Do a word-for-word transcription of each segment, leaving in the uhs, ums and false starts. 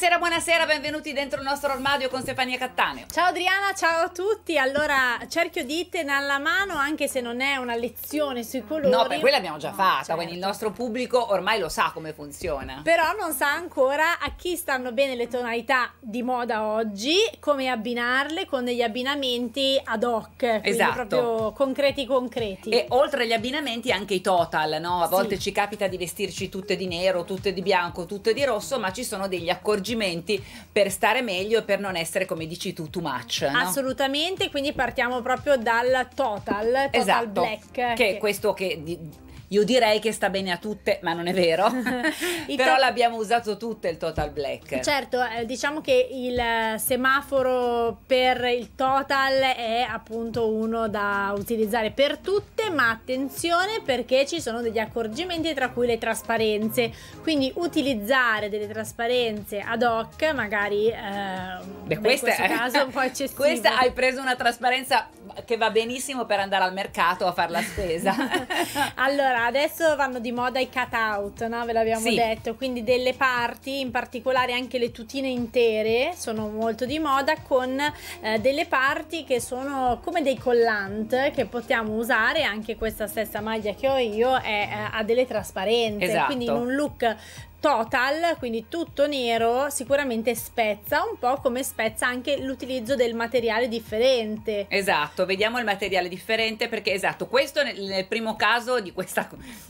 Buonasera, buonasera, benvenuti dentro il nostro armadio con Stefania Cattaneo. Ciao Adriana, ciao a tutti. Allora, cerchio di tenere alla mano, anche se non è una lezione sui colori. No, per quella l'abbiamo già no, fatta, certo. Quindi il nostro pubblico ormai lo sa come funziona. Però non sa ancora a chi stanno bene le tonalità di moda oggi, come abbinarle con degli abbinamenti ad hoc, quindi Esatto. proprio concreti concreti. E oltre agli abbinamenti anche i total, no? A volte Sì. ci capita di vestirci tutte di nero, tutte di bianco, tutte di rosso, ma ci sono degli accorgimenti per stare meglio e per non essere, come dici tu, too much, no? Assolutamente, quindi partiamo proprio dal total, total Esatto, black. che che- è questo che di- io direi che sta bene a tutte, ma non è vero. I Però to- l'abbiamo usato tutte il total black. Certo, eh, diciamo che il eh, semaforo per il total è appunto uno da utilizzare per tutte, ma attenzione perché ci sono degli accorgimenti, tra cui le trasparenze, quindi utilizzare delle trasparenze ad hoc magari eh, Beh, in questa questo è- caso un po' eccessivo. Questa hai preso una trasparenza che va benissimo per andare al mercato a fare la spesa. Allora, adesso vanno di moda i cut out, no? Ve l'abbiamo Sì. detto, quindi delle parti, in particolare anche le tutine intere sono molto di moda, con eh, delle parti che sono come dei collant che possiamo usare. Anche questa stessa maglia che ho io è, eh, ha delle trasparenze, Esatto. quindi in un look total, quindi tutto nero, sicuramente spezza un po', come spezza anche l'utilizzo del materiale differente. Esatto, vediamo il materiale differente, perché esatto, questo nel, nel primo caso di questa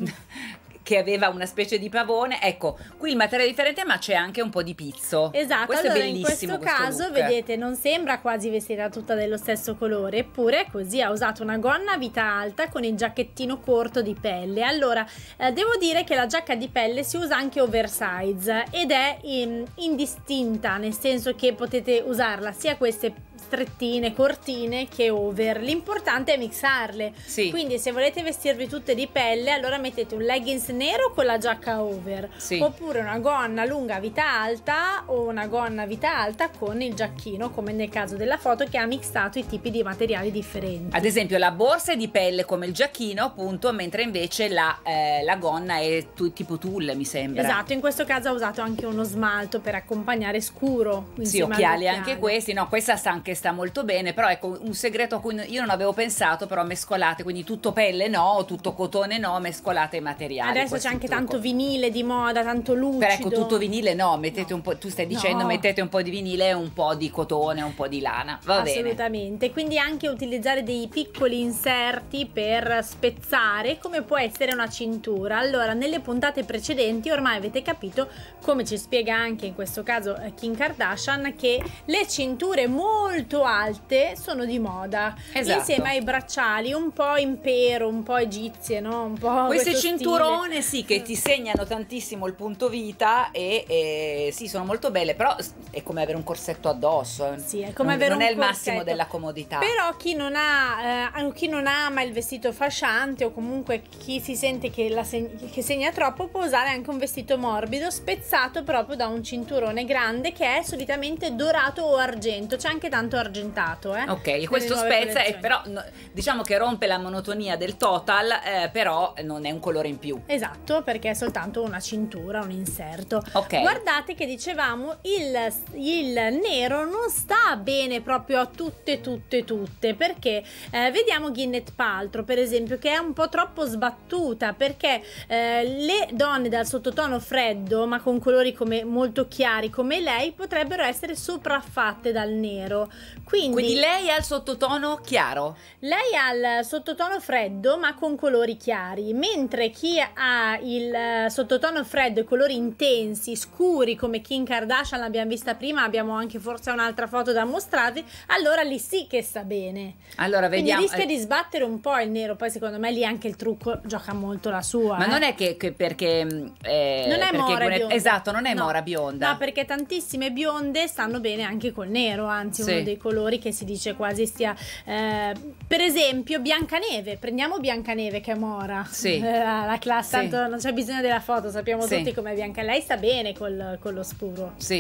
che aveva una specie di pavone, ecco, qui il materiale è differente, ma c'è anche un po' di pizzo. Esatto, Questo allora è in bellissimo, questo caso look. vedete, non sembra quasi vestita tutta dello stesso colore, eppure è così. Ha usato una gonna a vita alta con il giacchettino corto di pelle. Allora eh, devo dire che la giacca di pelle si usa anche oversize ed è in- indistinta, nel senso che potete usarla sia queste strettine, cortine, che over. L'importante è mixarle. Sì. Quindi se volete vestirvi tutte di pelle, allora mettete un leggings nero con la giacca over, Sì. oppure una gonna lunga a vita alta o una gonna a vita alta con il giacchino, come nel caso della foto, che ha mixato i tipi di materiali differenti. Ad esempio la borsa è di pelle come il giacchino, appunto, mentre invece la, eh, la gonna è tu- tipo tulle, mi sembra. Esatto, in questo caso ha usato anche uno smalto per accompagnare scuro. Sì, insieme agli occhiali anche questi. No, questa sta anche sta molto bene, però ecco un segreto a cui io non avevo pensato, però mescolate, quindi tutto pelle no, tutto cotone no, mescolate i materiali. Adesso Questo c'è è anche il trucco. tanto vinile di moda, tanto lucido. Però ecco, tutto vinile no, mettete No. un po', tu stai dicendo No. mettete un po' di vinile e un po' di cotone, un po' di lana, va bene. Assolutamente, quindi anche utilizzare dei piccoli inserti per spezzare, come può essere una cintura. Allora, nelle puntate precedenti ormai avete capito, come ci spiega anche in questo caso eh, Kim Kardashian, che le cinture molto alte sono di moda, Esatto. insieme ai bracciali un po' impero, un po' egizie, no? Un po' Queste questo cinturone stile. sì, che ti segnano tantissimo il punto vita e, e sì, sono molto belle, però è come avere un corsetto addosso. eh. Sì, è come non, avere non un è il massimo corsetto. della comodità. Però chi non ha eh, chi non ama il vestito fasciante, o comunque chi si sente che, la seg- che segna troppo, può usare anche un vestito morbido spezzato proprio da un cinturone grande, che è solitamente dorato o argento. C'è anche tanto argentato, eh. Ok, nelle questo nuove spezza e collezioni. però no, diciamo che rompe la monotonia del total, eh, però non è un colore in più. Esatto, perché è soltanto una cintura, un inserto. Ok. Guardate che dicevamo il, il nero non sta bene proprio a tutte tutte tutte, perché eh, vediamo Gwyneth Paltrow per esempio, che è un po' troppo sbattuta, perché eh, le donne dal sottotono freddo ma con colori come molto chiari come lei potrebbero essere sopraffatte dal nero. Quindi, Quindi lei ha il sottotono chiaro. lei ha il sottotono freddo ma con colori chiari, mentre chi ha il eh, sottotono freddo e colori intensi, scuri, come Kim Kardashian, l'abbiamo vista prima, abbiamo anche forse un'altra foto da mostrarvi, allora lì sì che sta bene. Allora Quindi vediamo. rischia di sbattere un po' il nero, poi secondo me lì anche il trucco gioca molto la sua. Ma eh. non è che, che perché mh, eh, Non è perché mora Gwyneth- bionda. esatto, non è No. mora bionda. No, perché tantissime bionde stanno bene anche col nero, anzi Sì. uno dei colori che si dice quasi stia eh, per esempio Biancaneve, prendiamo Biancaneve che è mora. Sì. Eh, la classe, Sì. tanto non c'è bisogno della foto, sappiamo Sì. tutti com'è Bianca, lei sta bene col, con lo scuro. Sì.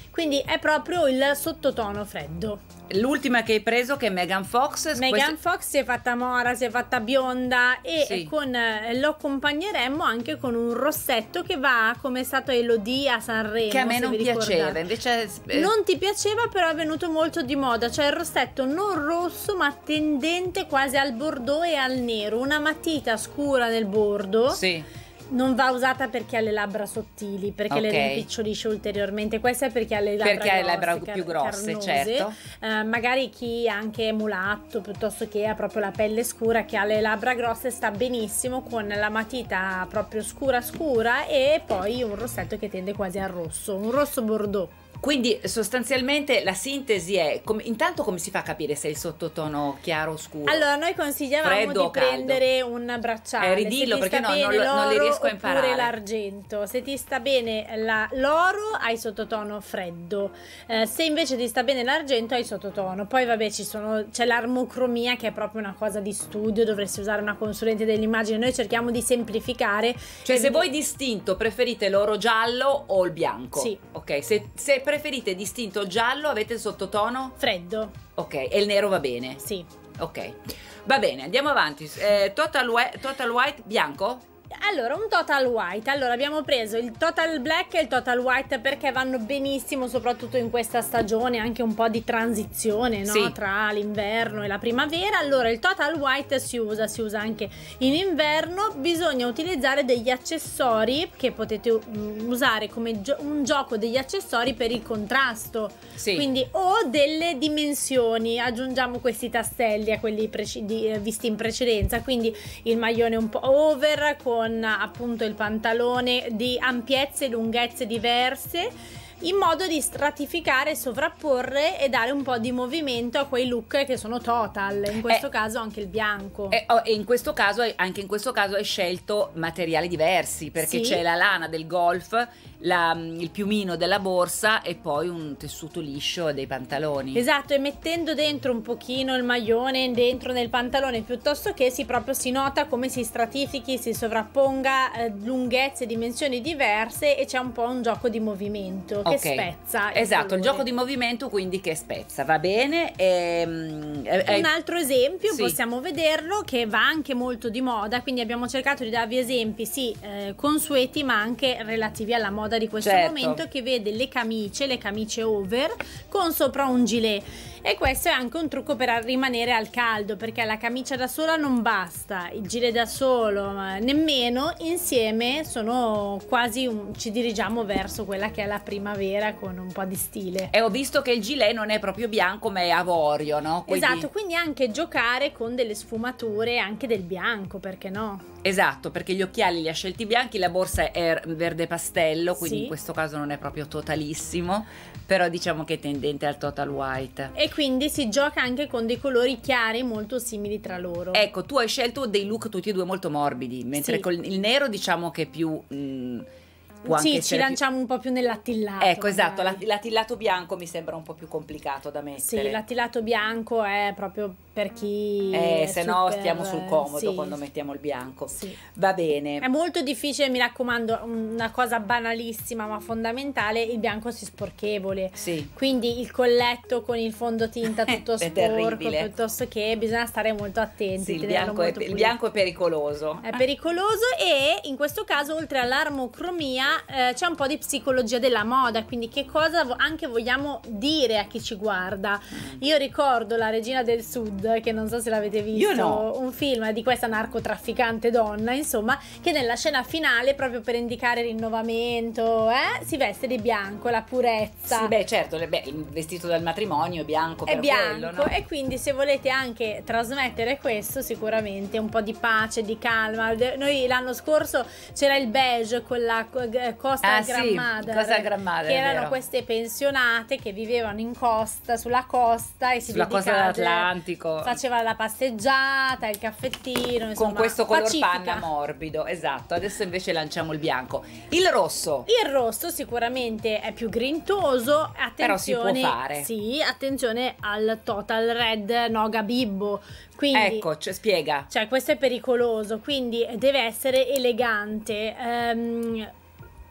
quindi è proprio il sottotono freddo. L'ultima che hai preso, che è Megan Fox. Megan queste... Fox si è fatta mora, si è fatta bionda e sì. con, lo accompagneremmo anche con un rossetto che va come è stato Elodie a Sanremo, che a me non piaceva, invece non ti piaceva, però è venuto molto di moda, cioè il rossetto non rosso ma tendente quasi al bordeaux e al nero, una matita scura nel bordo. Sì. Non va usata per chi ha le labbra sottili, perché okay. le rimpicciolisce ulteriormente. Questa è per chi ha le labbra perché grosse, ha le labbra più grosse, carnose. certo. Uh, magari chi anche è mulatto, piuttosto che ha proprio la pelle scura, che ha le labbra grosse, sta benissimo con la matita proprio scura scura e poi un rossetto che tende quasi al rosso, un rosso bordeaux. Quindi sostanzialmente la sintesi è com- intanto come si fa a capire se è il sottotono chiaro o scuro? Allora noi consigliavamo Freddo di prendere un bracciale, eh, ridillo se ti perché sta no, bene non, non li riesco a oppure imparare. l'argento. Se ti sta bene la, l'oro hai sottotono freddo, eh, se invece ti sta bene l'argento hai sottotono. Poi vabbè ci sono, c'è l'armocromia che è proprio una cosa di studio, dovresti usare una consulente dell'immagine, noi cerchiamo di semplificare. Cioè se voi distinto preferite l'oro giallo o il bianco? Sì. Ok, se, se preferite distinto il giallo avete il sottotono? Freddo. Ok, e il nero va bene? Sì. Ok, va bene, andiamo avanti. Eh, total, we- total white bianco? Allora, un total white. Allora, abbiamo preso il total black e il total white perché vanno benissimo, soprattutto in questa stagione, anche un po' di transizione, no? Sì. Tra l'inverno e la primavera. Allora, il total white si usa, si usa anche in inverno. Bisogna utilizzare degli accessori che potete usare come gio- un gioco degli accessori per il contrasto. Sì. Quindi, o delle dimensioni. Aggiungiamo questi tastelli a quelli preci- di, eh, visti in precedenza. Quindi il maglione un po' over con con appunto il pantalone di ampiezze e lunghezze diverse, in modo di stratificare, sovrapporre e dare un po' di movimento a quei look che sono total, in questo eh, caso anche il bianco. E oh, in questo caso, anche in questo caso hai scelto materiali diversi, perché sì. c'è la lana del golf, la, il piumino della borsa e poi un tessuto liscio dei pantaloni. Esatto, e mettendo dentro un pochino il maglione dentro nel pantalone, piuttosto che si proprio si nota come si stratifichi, si sovrapponga eh, lunghezze, dimensioni diverse e c'è un po' un gioco di movimento che okay. spezza. Esatto, il gioco di movimento quindi che spezza, va bene. Ehm, eh, un altro esempio, sì. possiamo vederlo, che va anche molto di moda, quindi abbiamo cercato di darvi esempi sì eh, consueti ma anche relativi alla moda di questo certo. momento, che vede le camicie, le camicie over con sopra un gilet. E questo è anche un trucco per rimanere al caldo, perché la camicia da sola non basta, il gilet da solo nemmeno, insieme sono quasi un, ci dirigiamo verso quella che è la primavera con un po' di stile. E ho visto che il gilet non è proprio bianco ma è avorio, no? Quindi... Esatto, quindi anche giocare con delle sfumature anche del bianco, perché no? Esatto, perché gli occhiali li ha scelti bianchi, la borsa è verde pastello, quindi sì. in questo caso non è proprio totalissimo, però diciamo che è tendente al total white. E quindi si gioca anche con dei colori chiari molto simili tra loro. Ecco, tu hai scelto dei look tutti e due molto morbidi, mentre sì. con il nero diciamo che è più... Mh, può sì, anche ci lanciamo più... un po' più nell'attillato. Ecco, esatto, magari. l'attillato bianco mi sembra un po' più complicato da mettere. Sì, l'attillato bianco è proprio per chi... Eh, se no super... stiamo sul comodo sì. quando mettiamo il bianco. Sì. Va bene. È molto difficile, mi raccomando, una cosa banalissima ma fondamentale, il bianco si sporchevole. Sì. Quindi il colletto con il fondotinta tutto sporco, terribile. Piuttosto che bisogna stare molto attenti. Sì, il bianco, è, il bianco è pericoloso. È pericoloso e in questo caso oltre all'armocromia eh, c'è un po' di psicologia della moda, quindi che cosa vo- anche vogliamo dire a chi ci guarda. Io ricordo La Regina del Sud, che non so se l'avete visto, Io no. un film di questa narcotrafficante donna, insomma, che nella scena finale, proprio per indicare rinnovamento, eh, si veste di bianco, la purezza. Sì, beh, certo, le- beh, il vestito del matrimonio è bianco È per bianco, quello, no? e quindi se volete anche trasmettere questo, sicuramente un po' di pace, di calma. De- Noi l'anno scorso c'era il beige con la co- g- Costa Ah, sì, Grandmother, Costa Grandmother, che è erano vero. queste pensionate che vivevano in costa, sulla costa, e si Sulla costa dedicava- dell'Atlantico. faceva la passeggiata, il caffettino, insomma, Con questo color pacifica. panna morbido, esatto. Adesso invece lanciamo il bianco. Il rosso. Il rosso sicuramente è più grintoso, attenzione, Però si può fare. Sì, attenzione al total red Noga Bibbo. Quindi, Ecco, cioè, spiega. cioè questo è pericoloso, quindi deve essere elegante. Ehm,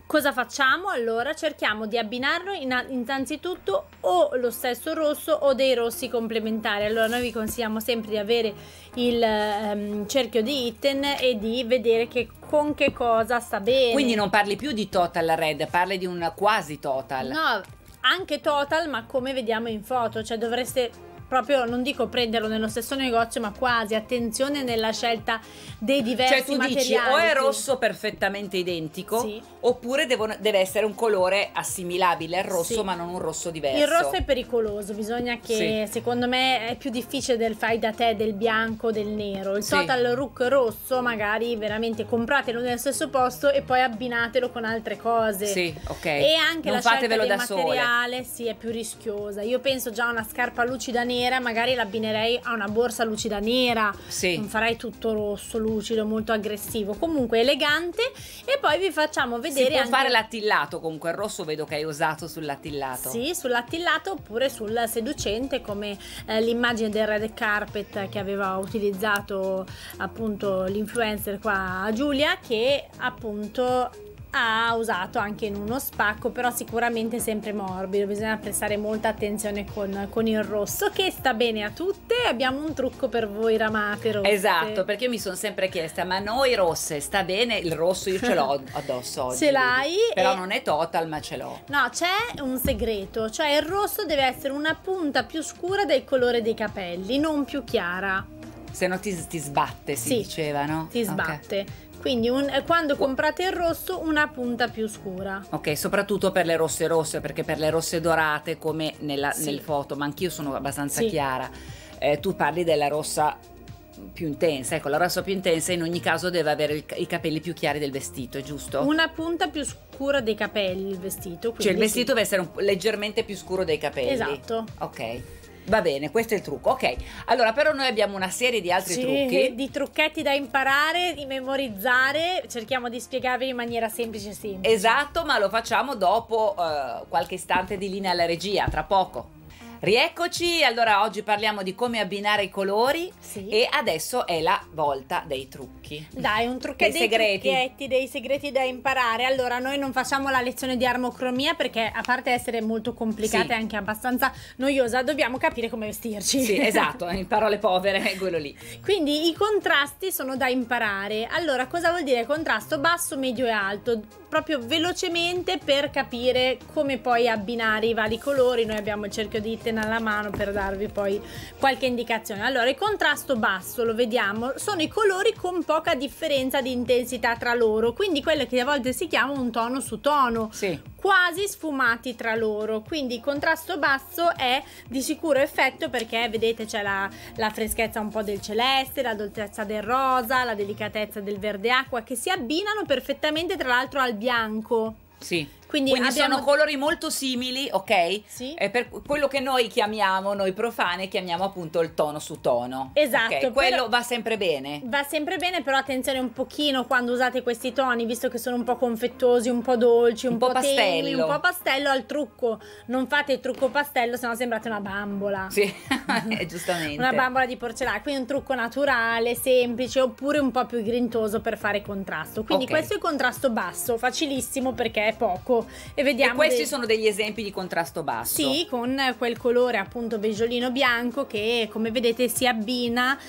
Cosa facciamo? Allora cerchiamo di abbinarlo in, innanzitutto o lo stesso rosso o dei rossi complementari. Allora noi vi consigliamo sempre di avere il um, cerchio di Itten e di vedere che con che cosa sta bene. Quindi non parli più di total red, parli di un quasi total. No, anche total, ma come vediamo in foto, cioè dovreste proprio, non dico prenderlo nello stesso negozio, ma quasi, attenzione nella scelta dei diversi cioè tu materiali. dici o è rosso perfettamente identico, sì, oppure devono, deve essere un colore assimilabile al rosso, sì, ma non un rosso diverso. Il rosso è pericoloso, bisogna che, sì, secondo me è più difficile del fai da te, del bianco, del nero. Il sì, total look rosso magari veramente compratelo nello stesso posto e poi abbinatelo con altre cose. Sì, ok. E anche non la scelta del da materiale sole. Sì, è più rischiosa. Io penso già a una scarpa lucida nera, magari l'abbinerei a una borsa lucida nera, sì, non farei tutto rosso lucido molto aggressivo, comunque elegante. E poi vi facciamo vedere, si può anche fare l'attillato, comunque il rosso vedo che hai usato sull'attillato. Sì, sull'attillato oppure sul seducente, come eh, l'immagine del red carpet che aveva utilizzato appunto l'influencer qua Giulia, che appunto ha usato anche in uno spacco, però sicuramente sempre morbido. Bisogna prestare molta attenzione con, con il rosso, che sta bene a tutte. Abbiamo un trucco per voi ramate rosse. Esatto, perché io mi sono sempre chiesta, ma noi rosse sta bene? Il rosso io ce l'ho addosso oggi, ce l'hai, però e... non è total, ma ce l'ho. No, c'è un segreto, cioè il rosso deve essere una punta più scura del colore dei capelli, non più chiara, se no ti, ti sbatte, si sì, diceva, no? ti sbatte, okay. Quindi un, quando comprate il rosso, una punta più scura. Ok, soprattutto per le rosse rosse, perché per le rosse dorate come nella, sì, nel foto, ma anch'io sono abbastanza sì, chiara, eh, tu parli della rossa più intensa. Ecco, la rossa più intensa in ogni caso deve avere il, i capelli più chiari del vestito, è giusto? Una punta più scura dei capelli il vestito, cioè il vestito sì, deve essere un, leggermente più scuro dei capelli. Esatto. Ok, va bene, questo è il trucco. Ok, allora però noi abbiamo una serie di altri sì, trucchi, di trucchetti da imparare, di memorizzare. Cerchiamo di spiegarvi in maniera semplice semplice. Esatto, ma lo facciamo dopo uh, qualche istante di linea alla regia, tra poco. Rieccoci, allora oggi parliamo di come abbinare i colori, sì, e adesso è la volta dei trucchi. Dai, un trucchetto, dei segreti. trucchetti, dei segreti da imparare. Allora, noi non facciamo la lezione di armocromia perché, a parte essere molto complicata, sì, e anche abbastanza noiosa, dobbiamo capire come vestirci. Sì, esatto, in parole povere è quello lì. Quindi i contrasti sono da imparare. Allora, cosa vuol dire contrasto basso, medio e alto? Proprio velocemente per capire come poi abbinare i vari colori. Noi abbiamo il cerchio di Itten alla mano per darvi poi qualche indicazione. Allora, il contrasto basso, lo vediamo, sono i colori con poca differenza di intensità tra loro, quindi quello che a volte si chiama un tono su tono, sì, quasi sfumati tra loro. Quindi il contrasto basso è di sicuro effetto, perché vedete c'è la, la freschezza un po' del celeste, la dolcezza del rosa, la delicatezza del verde acqua, che si abbinano perfettamente tra l'altro al bianco. Sì. Quindi, Quindi abbiamo... sono colori molto simili, ok? Sì. È per quello che noi chiamiamo, noi profane, chiamiamo appunto il tono su tono. Esatto. Okay? Quello però... va sempre bene. Va sempre bene, però attenzione un pochino quando usate questi toni, visto che sono un po' confettosi, un po' dolci, un, un po', po' pastello. tenui, un po' pastello, al trucco. Non fate il trucco pastello, sennò sembrate una bambola. Sì, giustamente. Una bambola di porcellana, quindi un trucco naturale, semplice, oppure un po' più grintoso per fare contrasto. Quindi okay, questo è il contrasto basso, facilissimo perché è poco. E vediamo. E questi dei... sono degli esempi di contrasto basso. Sì, con quel colore appunto beggiolino bianco che, come vedete, si abbina,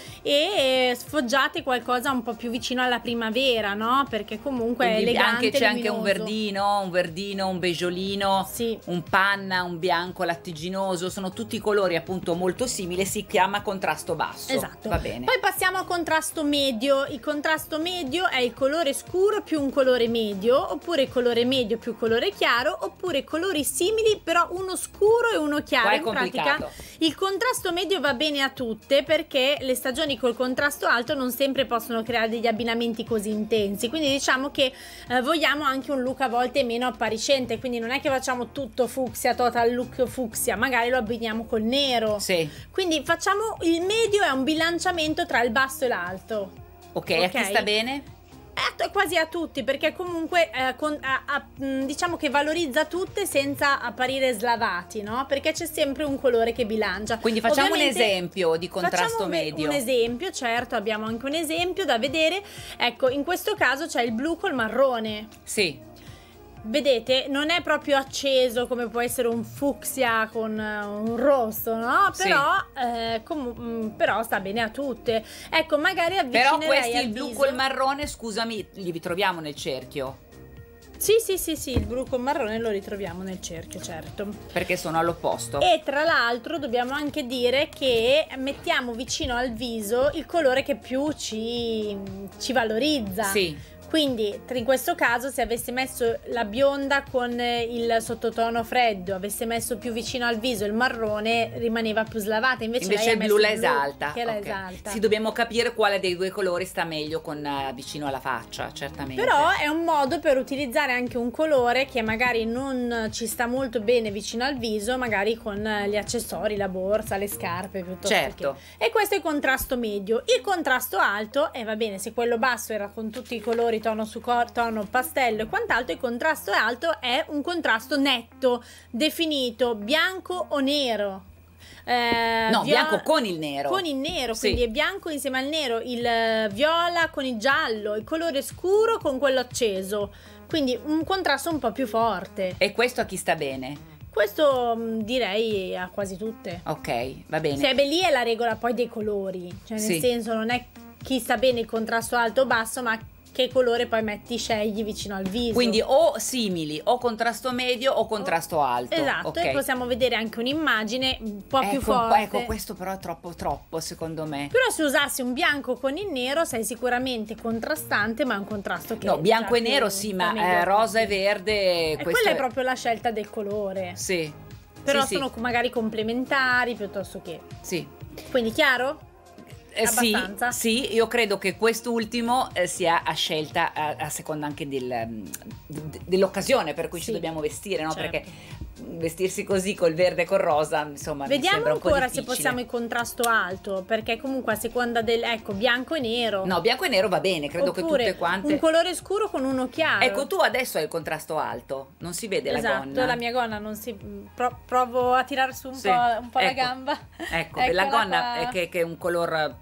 e sfoggiate qualcosa un po' più vicino alla primavera, no? Perché comunque quindi è elegante, anche, c'è anche luminoso. un verdino, un verdino, un beggiolino, sì, un panna, un bianco lattiginoso, sono tutti colori appunto molto simili, si chiama contrasto basso. Esatto. Va bene. Poi passiamo al contrasto medio. Il contrasto medio è il colore scuro più un colore medio, oppure il colore medio più colore chiaro, oppure colori simili però uno scuro e uno chiaro. Qua è in complicato. pratica il contrasto medio va bene a tutte, perché le stagioni col contrasto alto non sempre possono creare degli abbinamenti così intensi, quindi diciamo che eh, vogliamo anche un look a volte meno appariscente, quindi non è che facciamo tutto fucsia, total look fucsia, magari lo abbiniamo col nero. Sì. Quindi facciamo il medio, è un bilanciamento tra il basso e l'alto. Ok, okay, a chi sta bene? È quasi a tutti, perché comunque eh, con, a, a, diciamo che valorizza tutte senza apparire slavati, no? Perché c'è sempre un colore che bilancia. Quindi facciamo Ovviamente, un esempio di contrasto medio. Un esempio, certo, abbiamo anche un esempio da vedere. Ecco, in questo caso c'è il blu col marrone. Sì. vedete, non è proprio acceso come può essere un fucsia con eh, un rosso, no? Sì. Però, eh, comu- mm, però sta bene a tutte. Ecco, magari Però avvicinerei questi, al il blu viso. col marrone, scusami, li ritroviamo nel cerchio? Sì, sì, sì, sì, il blu con marrone lo ritroviamo nel cerchio, certo. Perché sono all'opposto. E tra l'altro dobbiamo anche dire che mettiamo vicino al viso il colore che più ci, ci valorizza. Sì. Quindi in questo caso, se avessi messo la bionda con il sottotono freddo, avesse messo più vicino al viso il marrone, rimaneva più slavata. Invece, Invece lei il ha blu messo la esalta. che la Ok. esalta. Sì, dobbiamo capire quale dei due colori sta meglio con eh, vicino alla faccia, certamente. Però è un modo per utilizzare anche un colore che magari non ci sta molto bene vicino al viso, magari con gli accessori, la borsa, le scarpe piuttosto Certo. che. E questo è il contrasto medio. Il contrasto alto, e va bene, se quello basso era con tutti i colori tono su cor- tono pastello e quant'altro, il contrasto alto è un contrasto netto, definito bianco o nero. Eh, No, vio- bianco con il nero. con il nero, Sì. quindi è bianco insieme al nero, il eh, viola con il giallo, il colore scuro con quello acceso, quindi un contrasto un po' più forte. E questo a chi sta bene? Questo mh, direi a quasi tutte. Ok, va bene. Cioè, beh, lì è la regola poi dei colori, cioè nel Sì. senso non è chi sta bene il contrasto alto o basso, ma che colore poi metti, scegli vicino al viso. Quindi o simili, o contrasto medio o contrasto alto. Esatto, Ok. e possiamo vedere anche un'immagine un po' più Ecco, forte. ecco, questo però è troppo troppo secondo me. Però se usassi un bianco con il nero sei sicuramente contrastante, ma è un contrasto che No, bianco già e nero più- sì, sta ma meglio eh, a rosa e tutti. verde E questo quella è proprio la scelta del colore. Sì. Però sì, sono magari complementari piuttosto che. sì. Quindi chiaro? Eh, sì, Abbastanza? sì, io credo che quest'ultimo eh, sia a scelta a, a seconda anche del, mm, d- dell'occasione per cui Sì, ci dobbiamo vestire, no? certo. Perché vestirsi così col verde e col rosa, insomma, mi Vediamo sembra un po' ancora se difficile. possiamo il contrasto alto, perché comunque a seconda del, ecco, bianco e nero. No, bianco e nero va bene, credo Oppure che tutte quante. un colore scuro con uno chiaro. Ecco, tu adesso hai il contrasto alto, non si vede la Esatto, gonna. la mia gonna non si. pro- provo a tirare su un Sì, po', un po' la ecco. gamba. Ecco, Eccola la gonna qua. è che, che è un color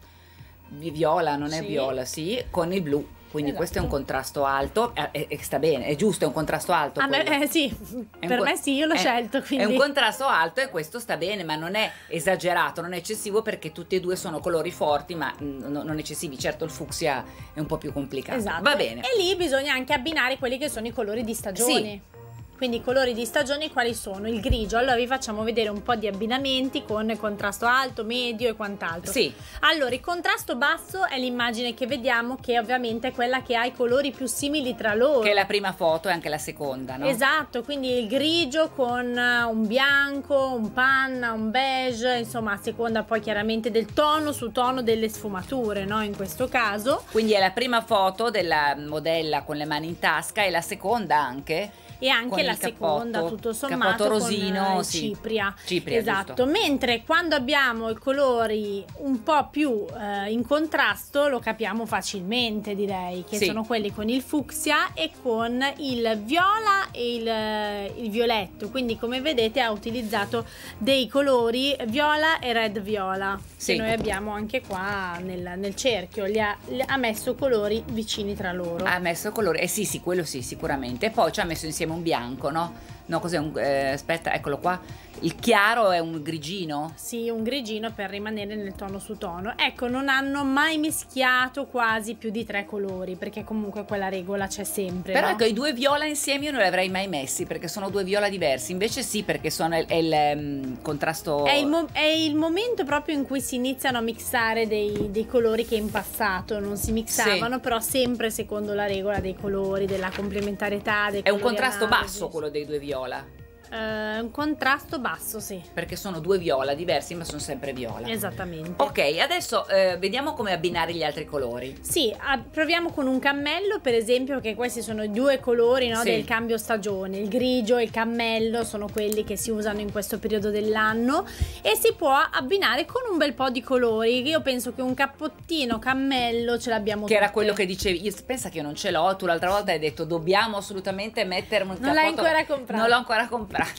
di viola, non è Sì. viola, sì, con il blu. Quindi Esatto. questo è un contrasto alto e, e- e sta bene, è giusto, è un contrasto alto. A me, quello. eh, sì, È un per co- me sì, io l'ho è- scelto. Quindi. È un contrasto alto e questo sta bene, ma non è esagerato, non è eccessivo perché tutti e due sono colori forti, ma mm, no- non eccessivi. Certo, il fucsia è un po' più complicato. Esatto. Va bene. E lì bisogna anche abbinare quelli che sono i colori di stagione. Quindi i colori di stagione quali sono? Il grigio. Allora vi facciamo vedere un po' di abbinamenti con contrasto alto, medio e quant'altro. Sì, Allora, il contrasto basso è l'immagine che vediamo, che ovviamente è quella che ha i colori più simili tra loro. che è la prima foto e anche la seconda, no? Esatto, quindi il grigio con eh, un bianco, un panna, un beige, insomma a seconda poi chiaramente del tono su tono delle sfumature, no? In questo caso. Quindi è la prima foto della modella con le mani in tasca e la seconda anche. E anche Con la il seconda, cappotto- tutto sommato, cappotto rosino, con eh, sì. cipria. Cipria, Esatto, giusto. mentre quando abbiamo i colori un po' più eh, in contrasto lo capiamo facilmente, direi, che Sì. sono quelli con il fucsia e con il viola e il, eh, il violetto. Quindi come vedete ha utilizzato dei colori viola e red viola, Sì. che noi abbiamo anche qua nel, nel cerchio, li ha, li ha messo colori vicini tra loro. Ha messo colore, eh sì, sì, quello sì, sicuramente. E poi ci ha messo insieme un bianco, no? No, cos'è un. eh, aspetta, eccolo qua. Il chiaro è un grigino. Sì, un grigino per rimanere nel tono su tono. Ecco, non hanno mai mischiato quasi più di tre colori, perché comunque quella regola c'è sempre. Però no? ecco, i due viola insieme io non li avrei mai messi perché sono due viola diversi. Invece sì, perché sono il, è il ehm, contrasto. È il, mo- è il momento proprio in cui si iniziano a mixare dei, dei colori che in passato non si mixavano, Sì. però sempre secondo la regola dei colori, della complementarietà dei È un colori contrasto analoghi. basso quello dei due viola. Eh, un contrasto basso, sì. Perché sono due viola diversi, ma sono sempre viola. Esattamente. Ok, adesso eh, vediamo come abbinare gli altri colori. Sì, ah, proviamo con un cammello, per esempio, che questi sono i due colori, no, Sì. del cambio stagione. Il grigio e il cammello sono quelli che si usano in questo periodo dell'anno e si può abbinare con un bel po' di colori. Io penso che un cappottino cammello ce l'abbiamo Che era tutte. quello che dicevi. Io, pensa che io non ce l'ho. Tu l'altra volta hai detto dobbiamo assolutamente mettere un Non l'hai cappotto- ancora comprato. Non l'ho ancora comprato.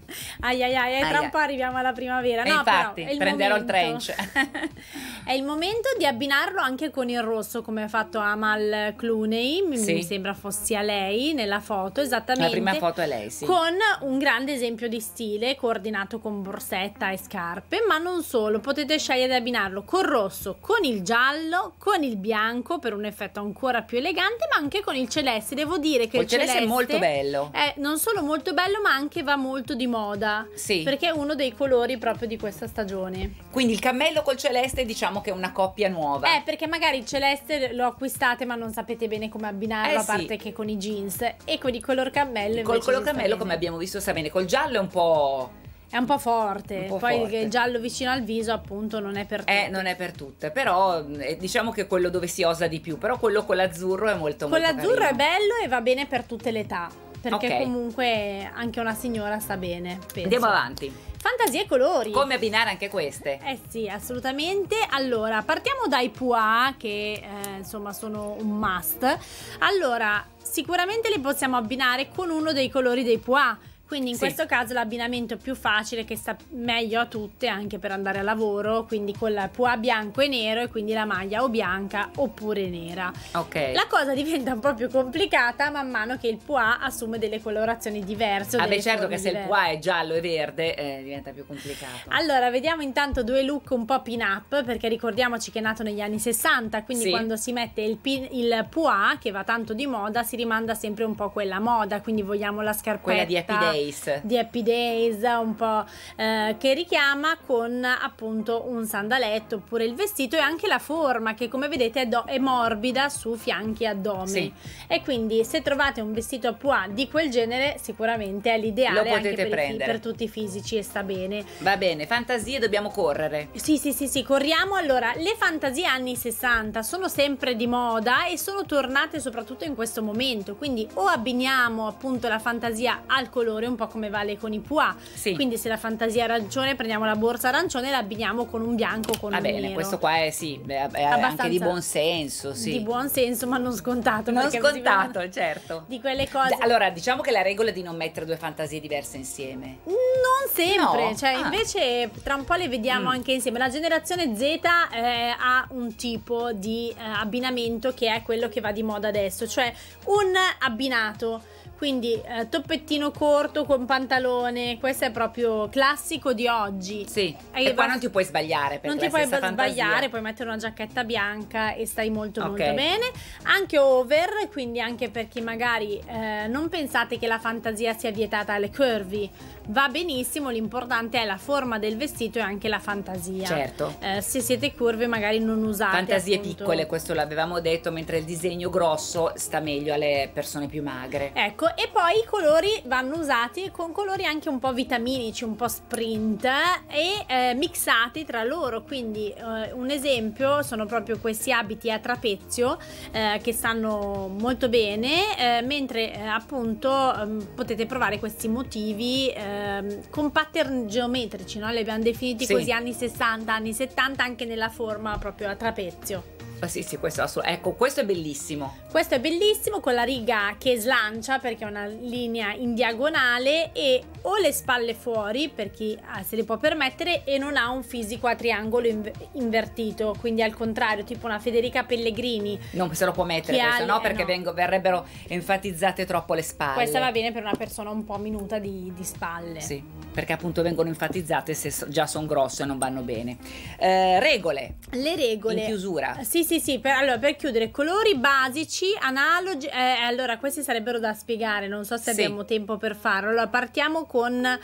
Ai ai ai, tra Aia. un po' arriviamo alla primavera. E No, infatti, però, è il prenderò il momento. trench. È il momento di abbinarlo anche con il rosso, come ha fatto Amal Clooney, mi, Sì. mi sembra fossi a lei nella foto, esattamente. La prima foto è lei, sì. Con un grande esempio di stile, coordinato con borsetta e scarpe, ma non solo, potete scegliere di abbinarlo col rosso, con il giallo, con il bianco per un effetto ancora più elegante, ma anche con il celeste. Devo dire che Il il celeste celeste è molto bello. è non solo molto bello, ma anche va molto di moda. Sì. Perché è uno dei colori proprio di questa stagione. Quindi il cammello col celeste diciamo che è una coppia nuova. Eh, perché magari il celeste lo acquistate ma non sapete bene come abbinarlo, Eh, a sì. parte che con i jeans. E con il color cammello Col invece color ci sta cammello, bene. come abbiamo visto, sta bene. Col giallo è un po'... È un po' forte, Un po' poi forte. il giallo vicino al viso appunto non è per tutti. Eh, non è per tutte, però eh, diciamo che è quello dove si osa di più. Però quello con l'azzurro è molto Con molto l'azzurro è carino. bello e va bene per tutte le età, perché Ok. comunque anche una signora sta bene, penso. Andiamo avanti. Fantasia e colori. Come abbinare anche queste? Eh sì, assolutamente. Allora, partiamo dai pois che eh, insomma sono un must. Allora, sicuramente li possiamo abbinare con uno dei colori dei pois. Quindi in Sì. questo caso l'abbinamento più facile, che sta meglio a tutte anche per andare a lavoro, quindi con la pois bianco e nero, e quindi la maglia o bianca oppure nera. Ok. La cosa diventa un po' più complicata man mano che il pois assume delle colorazioni diverse. o Ah beh, delle certo forme che se il diverse. pois è giallo e verde eh, diventa più complicato. Allora, vediamo intanto due look un po' pin-up, perché ricordiamoci che è nato negli anni sessanta, quindi Sì. quando si mette il, pin- il pois, che va tanto di moda, si rimanda sempre un po' quella moda, quindi vogliamo la scarpetta Quella di Happy Days. di Happy Days, un po' eh, che richiama con appunto un sandaletto oppure il vestito, e anche la forma che come vedete è, do- è morbida su fianchi e addome. Sì. E quindi se trovate un vestito a pois di quel genere sicuramente è l'ideale Lo anche potete per, i fi- prendere. per tutti i fisici e sta bene. Va bene, fantasie, dobbiamo correre. Sì, sì, sì, sì, corriamo. Allora, le fantasie anni sessanta sono sempre di moda e sono tornate soprattutto in questo momento, quindi o abbiniamo appunto la fantasia al colore, un po' come vale con i pois. Sì. Quindi se la fantasia è arancione, prendiamo la borsa arancione e la abbiniamo con un bianco o con Va un bene, nero. questo qua è sì, è, è Abbastanza anche di buon senso, sì. Di buon senso, ma non scontato. Non perché così scontato, vengono certo. Di quelle cose. Allora, diciamo che la regola è di non mettere due fantasie diverse insieme. Non sempre, No? cioè Ah. invece tra un po' le vediamo Mm. anche insieme. La generazione Z eh, ha un tipo di eh, abbinamento che è quello che va di moda adesso, cioè un abbinato. Quindi eh, toppettino corto con pantalone, questo è proprio classico di oggi. Sì, E e qua va- non ti puoi sbagliare per Non la ti puoi stessa fantasia. sbagliare, puoi mettere una giacchetta bianca e stai molto Ok. molto bene. Anche over, quindi anche per chi magari eh, non pensate che la fantasia sia vietata alle curvy, va benissimo, l'importante è la forma del vestito e anche la fantasia. Certo. Eh, se siete curve magari non usate Fantasie appunto- piccole, questo l'avevamo detto, mentre il disegno grosso sta meglio alle persone più magre. Ecco, e poi i colori vanno usati con colori anche un po' vitaminici, un po' sprint e eh, mixati tra loro. Quindi eh, un esempio sono proprio questi abiti a trapezio eh, che stanno molto bene, eh, mentre eh, appunto ehm, potete provare questi motivi ehm, con pattern geometrici, no? Li abbiamo definiti Sì. così anni sessanta, anni settanta, anche nella forma proprio a trapezio. Ah, sì, sì, questo, assolut- ecco, questo è bellissimo. Questo è bellissimo, con la riga che slancia perché è una linea in diagonale, e o le spalle fuori per chi ah, se le può permettere e non ha un fisico a triangolo inv- invertito, quindi al contrario, tipo una Federica Pellegrini. Non se lo può mettere Chi ha questo, le- no? Perché no. vengo- verrebbero enfatizzate troppo le spalle. Questa va bene per una persona un po' minuta di, di spalle. Sì, perché appunto vengono enfatizzate se so- già sono grosse e non vanno bene. Eh, regole Le regole in chiusura. Sì, sì, sì, per, allora, per chiudere, colori basici, analoghi, eh, allora questi sarebbero da spiegare, non so se Sì. abbiamo tempo per farlo. Allora, partiamo con eh,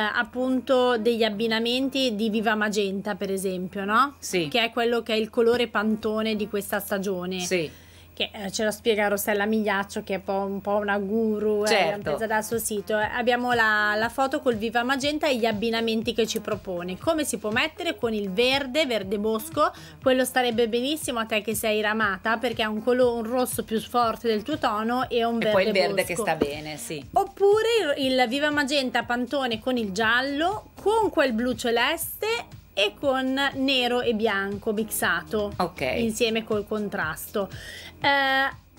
appunto degli abbinamenti di Viva Magenta, per esempio, no? Sì. Che è quello che è il colore pantone di questa stagione. Sì. Che eh, ce lo spiega Rossella Migliaccio, che è un po', un po' una guru, eh, Certo. l'abbiamo presa dal suo sito. Eh, abbiamo la, la foto col Viva Magenta e gli abbinamenti che ci propone. Come si può mettere con il verde, verde bosco, quello starebbe benissimo a te che sei ramata, perché ha un, colo- un rosso più forte del tuo tono e un E verde poi il verde che bosco. sta bene, sì. Oppure il, il Viva Magenta Pantone con il giallo, con quel blu celeste e con nero e bianco mixato Ok. insieme col contrasto. Eh,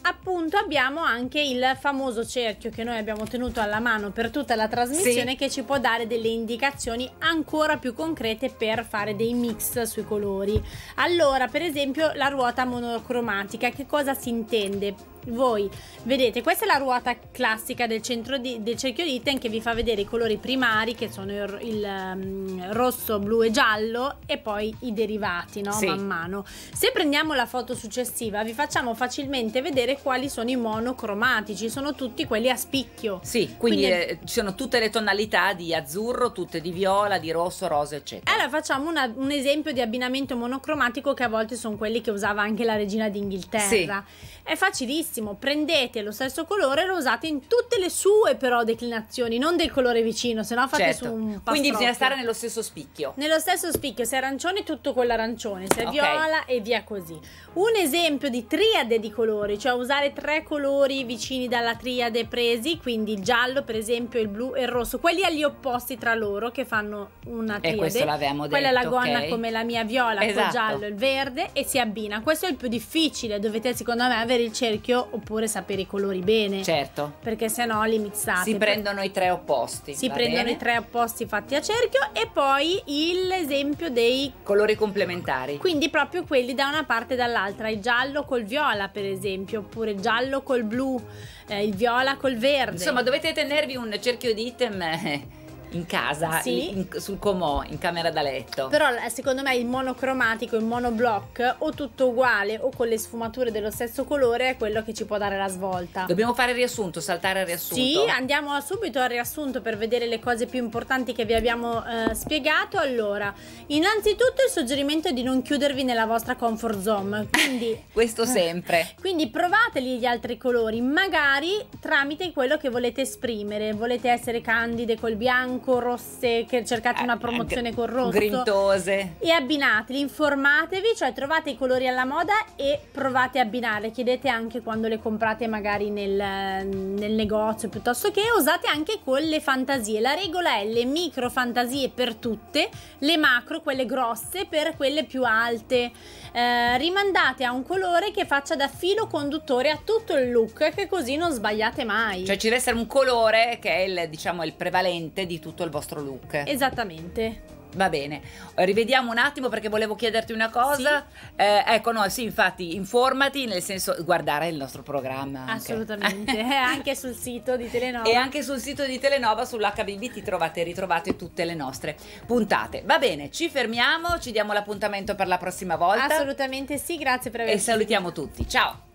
appunto abbiamo anche il famoso cerchio che noi abbiamo tenuto alla mano per tutta la trasmissione, sì, che ci può dare delle indicazioni ancora più concrete per fare dei mix sui colori. Allora, per esempio, la ruota monocromatica, che cosa si intende? Voi vedete, questa è la ruota classica del centro di, del cerchio di Itten, che vi fa vedere i colori primari, che sono il, il um, rosso, blu e giallo, e poi i derivati, no? Sì. Man mano. Se prendiamo la foto successiva, vi facciamo facilmente vedere quali sono i monocromatici, sono tutti quelli a spicchio. Sì, quindi, Quindi eh, ci sono tutte le tonalità di azzurro, tutte di viola, di rosso, rosa, eccetera. Allora facciamo una, un esempio di abbinamento monocromatico, che a volte sono quelli che usava anche la regina d'Inghilterra. Sì. È facilissimo, prendete lo stesso colore e lo usate in tutte le sue però declinazioni, non del colore vicino, se no fate certo. su un pastrocchio. Quindi bisogna stare nello stesso spicchio. Nello stesso spicchio, se è arancione tutto con l'arancione, se è Ok. viola e via così. Un esempio di triade di colori, cioè usare tre colori vicini dalla triade presi, quindi il giallo per esempio, il blu e il rosso, quelli agli opposti tra loro che fanno una triade. E questo l'avevamo detto. Quella è la gonna, ok. come la mia viola, Esatto. col giallo e il verde, e si abbina. Questo è il più difficile, dovete secondo me avere il cerchio oppure sapere i colori bene. Certo. Perché sennò li mixate. Si prendono i tre opposti. Si va prendono bene? i tre opposti fatti a cerchio, e poi l'esempio dei Colori complementari. quindi proprio quelli da una parte e dall'altra, il giallo col viola per esempio, oppure il giallo col blu, eh, il viola col verde. Insomma, dovete tenervi un cerchio di item eh, in casa, Sì. in- sul comò, in camera da letto. Però eh, secondo me il monocromatico, il monoblock, o tutto uguale o con le sfumature dello stesso colore, è quello che ci può dare la svolta. Dobbiamo fare il riassunto, saltare il riassunto. Sì, andiamo subito al riassunto per vedere le cose più importanti che vi abbiamo eh, spiegato. Allora, innanzitutto il suggerimento è di non chiudervi nella vostra comfort zone, quindi Questo sempre. Quindi provateli gli altri colori, magari tramite quello che volete esprimere. Volete essere candide col bianco, rosse, che cercate una promozione col rosso, Grintose. e abbinateli, informatevi, cioè trovate i colori alla moda e provate a abbinare. Chiedete anche quando le comprate magari nel, nel negozio, piuttosto che usate anche con le fantasie. La regola è le micro fantasie per tutte, le macro, quelle grosse, per quelle più alte. Eh, rimandate a un colore che faccia da filo conduttore a tutto il look, che così non sbagliate mai. Cioè ci deve essere un colore che è il, diciamo, il prevalente di tutto il vostro look. Esattamente. Va bene, rivediamo un attimo perché volevo chiederti una cosa. Eh, ecco, no, sì, infatti, informati, nel senso guardare il nostro programma. Anche. Assolutamente, eh, anche sul sito di Telenova. E anche sul sito di Telenova, sull'H B B, ti trovate e ritrovate tutte le nostre puntate. Va bene, ci fermiamo, ci diamo l'appuntamento per la prossima volta. Assolutamente sì, grazie per aver E salutiamo tutti. Ciao!